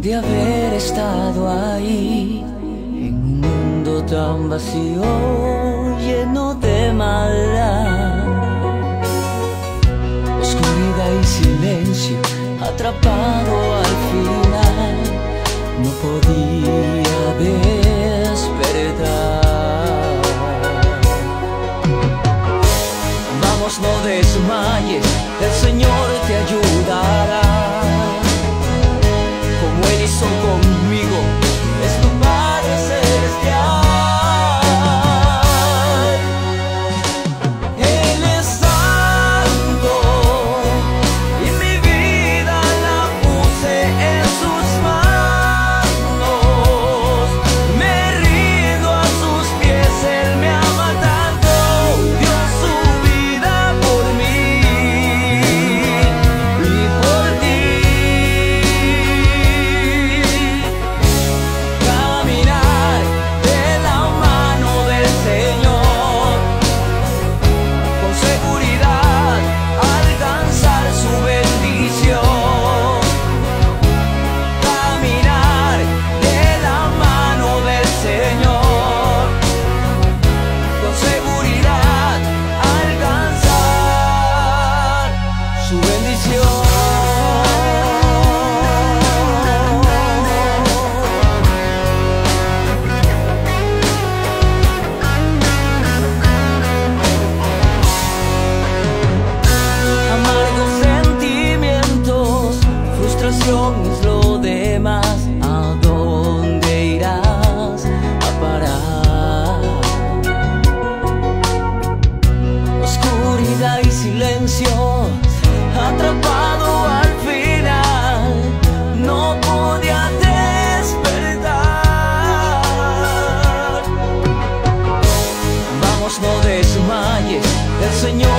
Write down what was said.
de haber estado ahí en un mundo tan vacío, lleno de maldad, oscuridad y silencio, atrapado al final, no podía despertar. Vamos, no desmayes, el Señor te ayudará. Como Él hizo conmigo, es tu Padre celestial. Él es santo y mi vida la puse en sus manos. Me rindo a sus pies, Él me ama tanto, dio su vida por mí y por ti. Caminar de la mano del Señor, con seguridad alcanzar su bendición. Caminar de la mano del Señor, con seguridad alcanzar su bendición. Amargos sentimientos, frustración es lo demás. ¿A dónde irás a parar? Oscuridad y silencio, atrapado al final, no podía despertar. Vamos, no desmayes, el Señor